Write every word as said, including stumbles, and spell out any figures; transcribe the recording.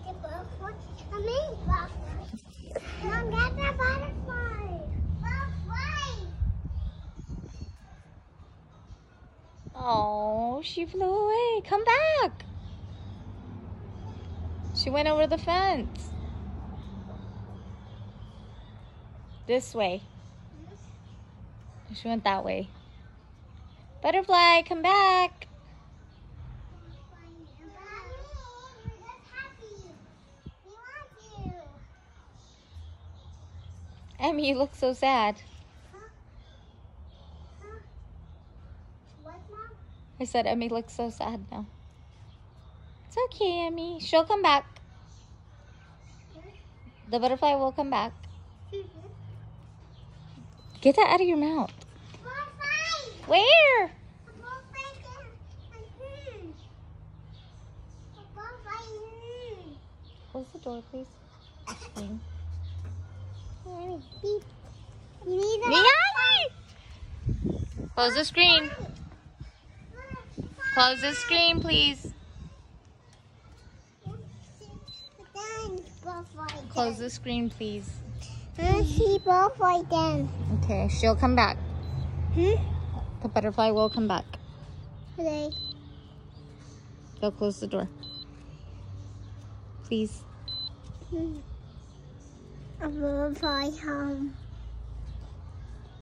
the butterfly. I mean butterfly. Mom, get the butterfly. Butterfly. Oh, she flew away. Come back. She went over the fence. This way. She went that way. Butterfly, come back. Emmy, you look so sad. Huh? Huh? What, Mom? I said Emmy looks so sad now. It's okay, Emmy. She'll come back. The butterfly will come back. Get that out of your mouth. Butterfly. Where? Close the door, please. Screen. You need a Meow! Close the screen. Close the screen, please. Close the screen, please. I see butterfly then. Okay, she'll come back. Hmm? The butterfly will come back. Okay. Go close the door. Please. Hmm. A butterfly home.